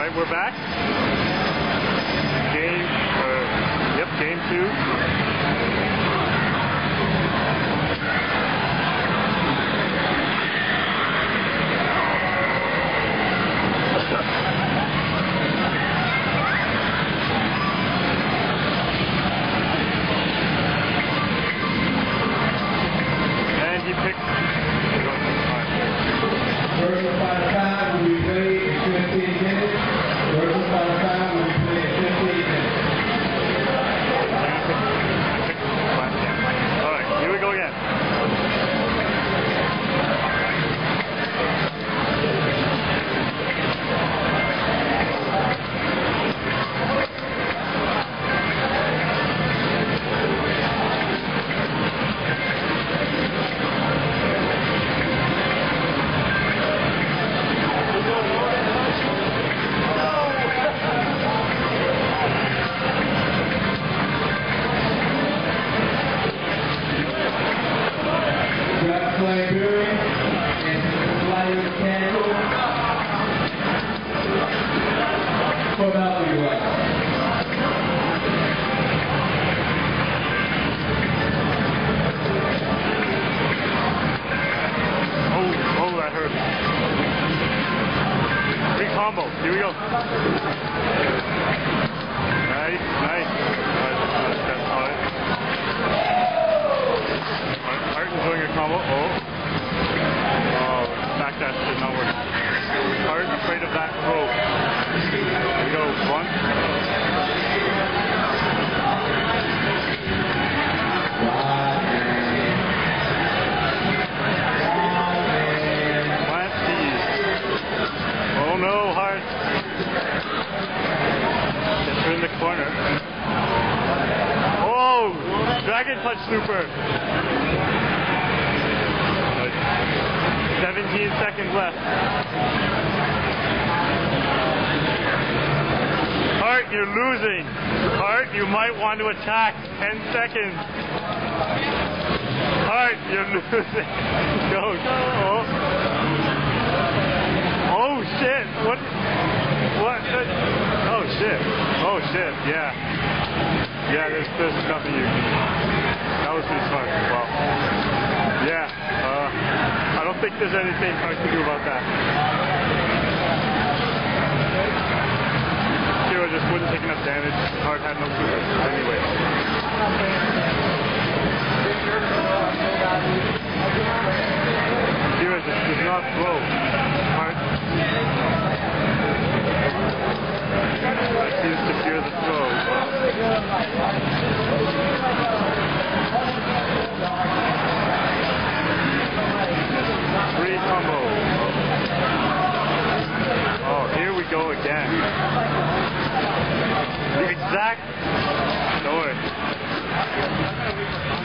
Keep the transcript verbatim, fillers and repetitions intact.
Alright, we're back. Game, uh, yep, game two. And he picked... First and final time will be played in fifteen minutes. First and final time will be played in fifteen minutes. Alright, here we go again. Blackberry and Flyer Mechanical for Value Rights. Oh, oh, that hurt. Big combo. Here we go. Nice, nice. That's alright. Martin's doing a combo. Oh. Oh, back dash did not work. Hart afraid of that throw. Here we go. One. Plant these. Oh no, Hart. Gets her in the corner. Oh! Dragon Punch Super! seventeen seconds left. Hart, you're losing. Hart, you might want to attack. ten seconds. Hart, you're losing. Go, go. Oh, oh shit. What? What? Oh shit. Oh shit. Yeah. Yeah, there's, there's nothing you can... That was pretty smart. Wow. Yeah. Uh, I don't think there's anything Hart can do about that. Kira just wouldn't take enough damage. Hart had no super anyway. Kira just does not throw. Hart seems to fear the throw. Free combo. Oh, here we go again. The exact story.